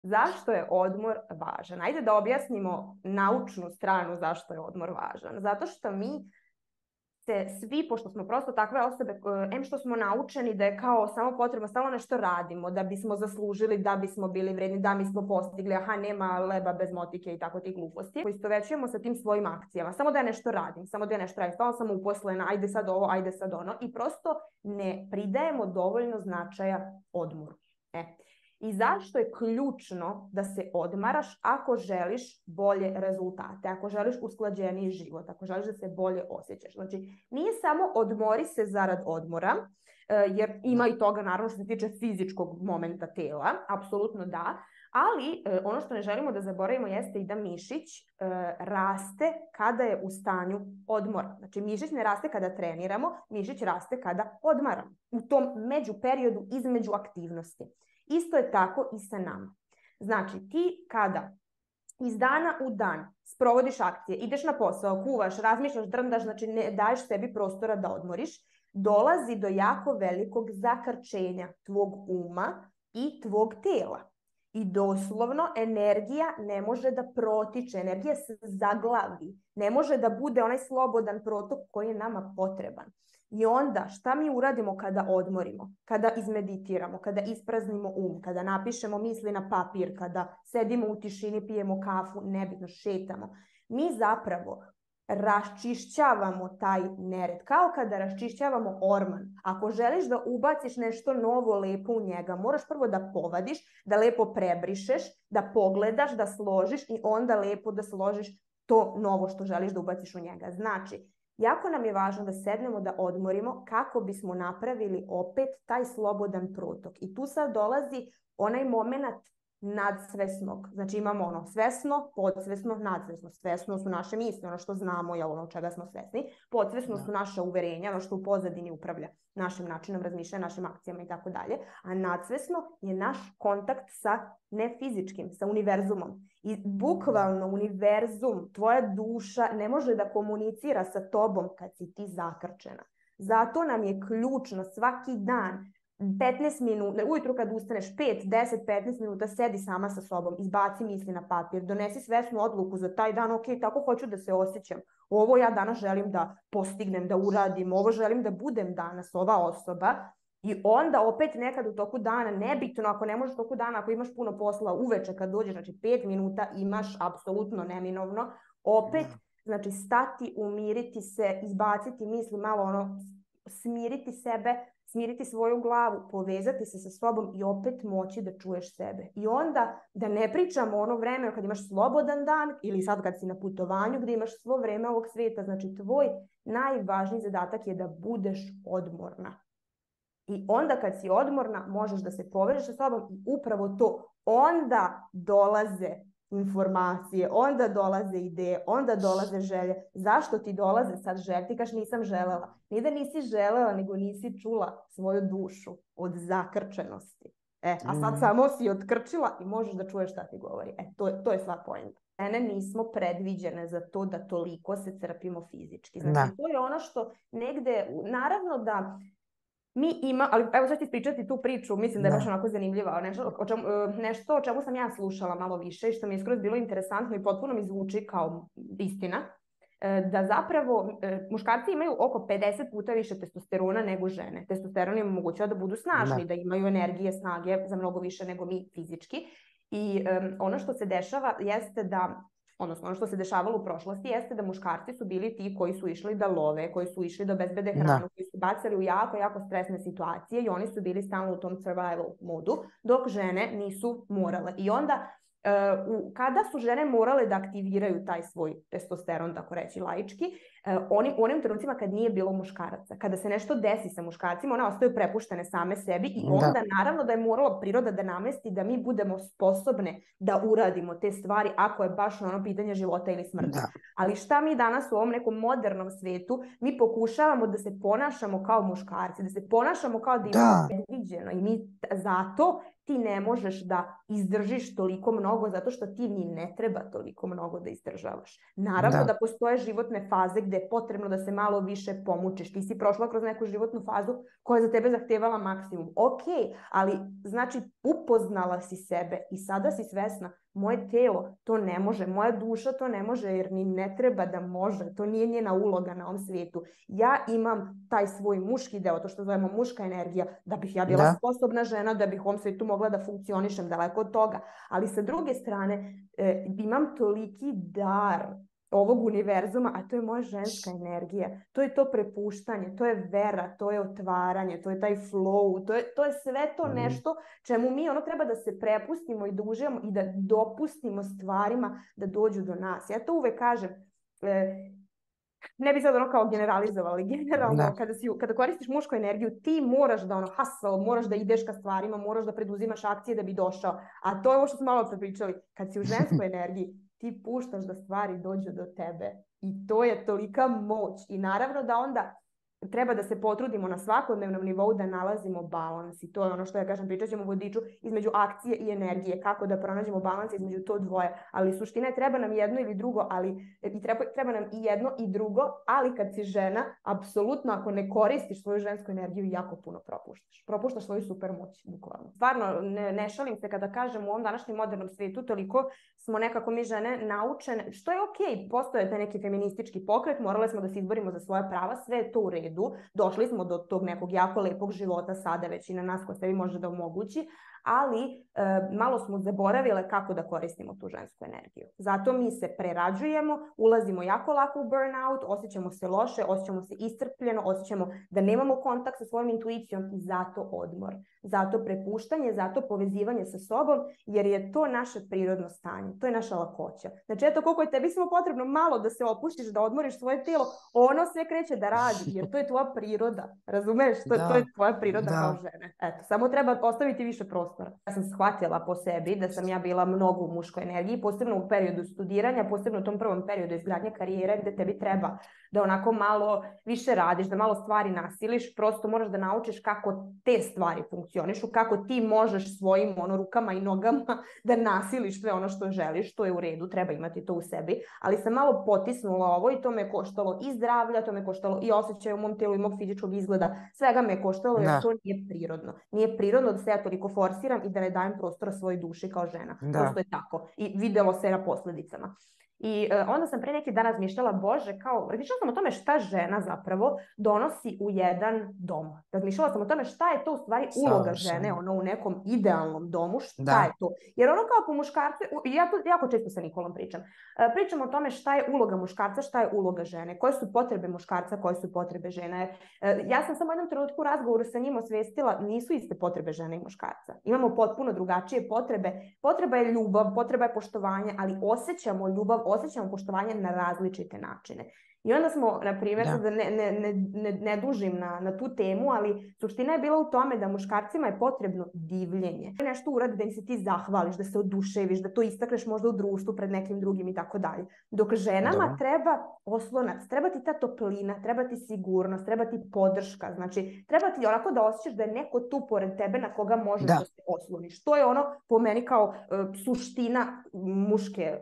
Zašto je odmor važan? Ajde da objasnimo naučnu stranu zašto je odmor važan. Zato što mi se svi, pošto smo prosto takve osobe, em što smo naučeni da je kao samo potrebno, stalno nešto radimo, da bismo zaslužili, da bismo bili vredni, da mi smo postigli, aha, nema leba bez motike i tako ti gluposti. Poistovećujemo sa tim svojim akcijama. Samo da ja nešto radim, stalno sam uposlena, ajde sad ovo, ajde sad ono. I prosto ne pridajemo dovoljno značaja odmoru. I zašto je ključno da se odmaraš ako želiš bolje rezultate, ako želiš usklađeniji život, ako želiš da se bolje osjećaš. Znači, nije samo odmori se zarad odmora, jer ima i toga naravno što se tiče fizičkog momenta tela, apsolutno da, ali ono što ne želimo da zaboravimo jeste i da mišić raste kada je u stanju odmora. Znači, mišić ne raste kada treniramo, mišić raste kada odmaramo. U tom međuperiodu između aktivnosti. Isto je tako i sa nama. Znači, ti kada iz dana u dan sprovodiš akcije, ideš na posao, kuvaš, razmišljaš, drndaš, znači ne daješ sebi prostora da odmoriš, dolazi do jako velikog zakrčenja tvog uma i tvog tela. I doslovno energija ne može da protiče, energija se zaglavi, ne može da bude onaj slobodan protok koji je nama potreban. I onda šta mi uradimo kada odmorimo, kada izmeditiramo, kada ispraznimo kada napišemo misli na papir, kada sedimo u tišini, pijemo kafu, nebitno, šetamo. Mi zapravo raščišćavamo taj nered, kao kada raščišćavamo orman. Ako želiš da ubaciš nešto novo, lepo u njega, moraš prvo da povadiš, da lepo prebrišeš, da pogledaš, da složiš i onda lepo da složiš to novo što želiš da ubaciš u njega. Znači, jako nam je važno da sednemo da odmorimo kako bismo napravili opet taj slobodan protok. I tu sad dolazi onaj moment nadsvesnog. Znači imamo ono svesno, podsvesno, nadsvesno. Svesno su naše misli, ono što znamo, je ono čega smo svesni. Podsvesno su naše uverenja, ono što u pozadini upravlja našim načinom razmišljanja, našim akcijama i tako dalje. A nadsvesno je naš kontakt sa nefizičkim, sa univerzumom. I bukvalno univerzum, tvoja duša ne može da komunicira sa tobom kad si ti zakrčena. Zato nam je ključno svaki dan 15 minuta, ujutru kad ustaneš 5, 10, 15 minuta sedi sama sa sobom, izbaci misli na papir, donesi svesnu odluku za taj dan, ok, tako hoću da se osjećam, ovo ja danas želim da postignem, da uradim, ovo želim da budem danas ova osoba. I onda opet nekad u toku dana, nebitno ako ne možeš u toku dana, ako imaš puno posla uveče kad dođeš, znači 5 minuta imaš apsolutno neminovno, opet znači stati, umiriti se, izbaciti misli, malo ono, smiriti sebe, smiriti svoju glavu, povezati se sa sobom i opet moći da čuješ sebe. I onda da ne pričamo ono vreme kad imaš slobodan dan ili sad kad si na putovanju gdje imaš svo vreme ovog svijeta. Znači tvoj najvažniji zadatak je da budeš odmorna. I onda kad si odmorna možeš da se povežeš sa sobom i upravo to onda dolaze informacije, onda dolaze ideje, onda dolaze želje. Zašto ti dolaze sad želje? Ti kaš nisam želela. Nije da nisi želela, nego nisi čula svoju dušu od zakrčenosti. A sad samo si otkrčila i možeš da čuješ šta ti govori. To je sva poenta. Žene nismo predviđene za to da toliko se crpimo fizički. Znači to je ono što negde, naravno da mi ima, ali evo sad ću ispričati tu priču, mislim da je baš onako zanimljiva, nešto o čemu sam ja slušala malo više i što mi je skroz bilo interesantno i potpuno mi zvuči kao istina, da zapravo muškarci imaju oko 50 puta više testosterona nego žene. Testosteron im omogućava da budu snažni, da imaju energije, snage za mnogo više nego mi fizički. I ono što se dešava jeste da, odnosno ono što se dešavalo u prošlosti jeste da muškarci su bili ti koji su išli da love, koji su išli da obezbede hranu, koji su bacali u jako, jako stresne situacije i oni su bili stalno u tom survival modu, dok žene nisu morale. I onda kada su žene morale da aktiviraju taj svoj testosteron, tako reći laički, u onim trenucima kad nije bilo muškaraca, kada se nešto desi sa muškarcima, one ostaju prepuštene same sebi i onda naravno da je morala priroda da namesti da mi budemo sposobne da uradimo te stvari ako je baš ono pitanje života ili smrti. Ali šta mi danas u ovom nekom modernom svetu, mi pokušavamo da se ponašamo kao muškarci, da se ponašamo kao da imamo predviđeno i mi zato ti ne možeš da izdržiš toliko mnogo zato što ti ni ne treba toliko mnogo da izdržavaš. Naravno da postoje životne faze gde je potrebno da se malo više pomučiš. Ti si prošla kroz neku životnu fazu koja je za tebe zahtevala maksimum. Ok, ali znači upoznala si sebe i sada si svesna, moje telo to ne može, moja duša to ne može jer ni ne treba da može, to nije njena uloga na ovom svijetu. Ja imam taj svoj muški deo, to što zovemo muška energija, da bih ja bila sposobna žena, da bih u ovom svijetu mogla da funkcionišem, daleko od toga. Ali sa druge strane, imam toliki dar ovog univerzuma, a to je moja ženska energija. To je to prepuštanje, to je vera, to je otvaranje, to je taj flow, to je sve to nešto čemu mi treba da se prepustimo i da uživamo i da dopustimo stvarima da dođu do nas. Ja to uvek kažem, ne bi sad kao generalizovali, generalno kada koristiš mušku energiju, ti moraš da hustle, moraš da ideš ka stvarima, moraš da preduzimaš akcije da bi došao, a to je ovo što smo malo prepričali, kad si u ženskoj energiji, ti puštaš da stvari dođu do tebe i to je tolika moć i naravno da onda treba da se potrudimo na svakodnevnom nivou da nalazimo balans i to je ono što ja kažem, pričat ćemo u vodiču između akcije i energije, kako da pronađemo balans između to dvoje, ali suština je treba nam jedno ili drugo, treba nam i jedno i drugo, ali kad si žena, apsolutno ako ne koristiš svoju žensku energiju, jako puno propuštaš svoju super moć, bukvalno. Stvarno, ne šalim se kada kažem u ovom današnjem modernom svijetu, toliko smo nekako mi žene naučene, što je okej, postoje taj neki feministički pokret, morale smo da se izborimo za svoja prava, sve je to u redu. Došli smo do tog nekog jako lepog života sada, većina nas ko sebi može da omogući, ali malo smo zaboravile kako da koristimo tu žensku energiju. Zato mi se prerađujemo, ulazimo jako lako u burnout, osjećamo se loše, osjećamo se iscrpljeno, osjećamo da nemamo kontakt sa svojom intuicijom i zato odmor. Zato prepuštanje, zato povezivanje sa sobom, jer je to naše prirodno stanje, to je naša lakoća. Znači, eto koliko je tebi samo potrebno malo da se opustiš, da odmoriš svoje tijelo, ono sve kreće da radi, jer to je tvoja priroda, razumeš? To je tvoja priroda kao žene. Eto, samo treba ostaviti više prostora. Ja sam shvatila po sebi da sam ja bila mnogo u muškoj energiji, posebno u periodu studiranja, posebno u tom prvom periodu izgradnje karijere, gde tebi treba da onako malo više radiš, da malo stvari nasiliš, prosto moraš da naučiš kako te stvari funkcionišu, kako ti možeš svojim rukama i nogama da nasiliš sve ono što želiš, to je u redu, treba imati to u sebi, ali sam malo potisnula ovo i to me koštalo i zdravlja, to me koštalo i osjećaja u mom tijelu i mog fizičkog izgleda, svega me koštalo jer to nije prirodno. Nije prirodno da se ja toliko forsiram i da ne dajem prostora svojoj duši kao žena. Prosto je tako. I videlo se na posledicama. I onda sam pre neki dan razmišljala, Bože, razmišljala sam o tome šta žena zapravo donosi u jedan dom. Razmišljala sam o tome šta je to u stvari uloga žene, u nekom idealnom domu, šta je to. Jer kao po muškarcu, ja to jako često sa Nikolom pričam. Pričam o tome šta je uloga muškarca, šta je uloga žene, koje su potrebe muškarca, koje su potrebe žene. Ja sam samo u jednom trenutku u razgovoru sa njim osvestila, nisu iste potrebe žene i muškarca. Imamo potpuno drugačije potrebe. Potreba je ljubav, potreba je poštovanje, ali osjećamo ljubav, osjećamo poštovanje na različite načine. I onda smo, na primjer, da ne dužim na tu temu, ali suština je bila u tome da muškarcima je potrebno divljenje. Nešto uradi da im se ti zahvališ, da se oduševiš, da to istakneš možda u društvu pred nekim drugim i tako dalje. Dok ženama treba oslonac, treba ti ta toplina, treba ti sigurnost, treba ti podrška. Znači, treba ti onako da osjećaš da je neko tu pored tebe na koga možeš da se osloniš. To je po meni kao suština muške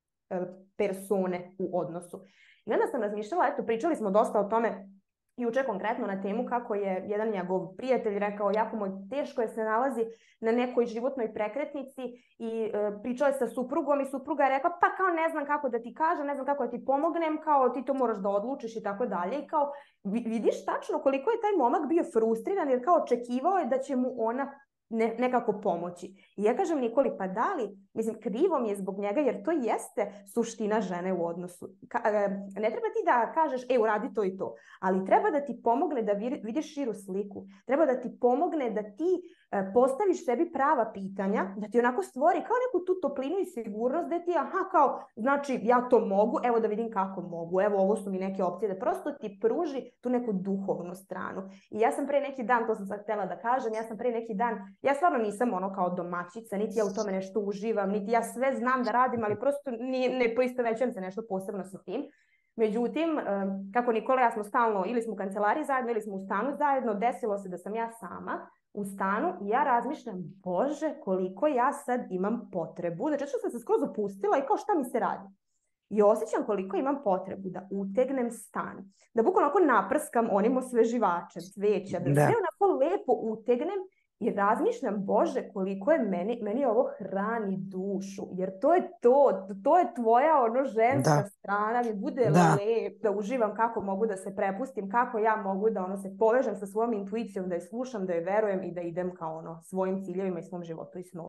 persone u odnosu. I onda sam razmišljala, pričali smo dosta o tome juče konkretno na temu kako je jedan njegov prijatelj rekao jako mu teško je se nalazi na nekoj životnoj prekretnici i pričao je sa suprugom i supruga je rekla pa kao ne znam kako da ti kažem, ne znam kako da ti pomognem, kao ti to moraš da odlučiš i tako dalje i kao vidiš tačno koliko je taj momak bio frustriran jer kao očekivao je da će mu ona nekako pomoći. I ja kažem Nikoli, pa da li, mislim, krivo mi je zbog njega, jer to jeste suština žene u odnosu. Ne treba ti da kažeš, uradi to i to, ali treba da ti pomogne da vidiš širu sliku. Treba da ti pomogne da ti postaviš sebi prava pitanja, da ti onako stvori kao neku tu toplinu i sigurnost, da ti, kao, znači, ja to mogu, evo da vidim kako mogu, evo ovo su mi neke opcije, da prosto ti pruži tu neku duhovnu stranu. I ja sam pre neki dan, to sam sad htjela da kažem, ja stvarno nisam kao domaćica, niti ja u tome nešto uživam, niti ja sve znam da radim, ali prosto ne poistovećujem se nešto posebno sa tim. Međutim, kako Nikola i ja smo stalno, ili smo u kancelariji zajedno, ili smo u stanu zajedno, desilo se da sam ja sama, u stanu i ja razmišljam, Bože, koliko ja sad imam potrebu. Znači, što sam se skroz opustila i kao šta mi se radi. I osjećam koliko imam potrebu da utegnem stan. Da bukvalno onako naprskam onim osveživačem, cveća, da sve onako lepo utegnem i razmišljam, Bože, koliko je meni ovo hrani dušu. Jer to je tvoja ono ženska strana, mi bude lep, da uživam kako mogu da se prepustim, kako ja mogu da ono se povežem sa svojom intuicijom, da je slušam, da je verujem i da idem kao ono svojim ciljevima i svom životu i snu.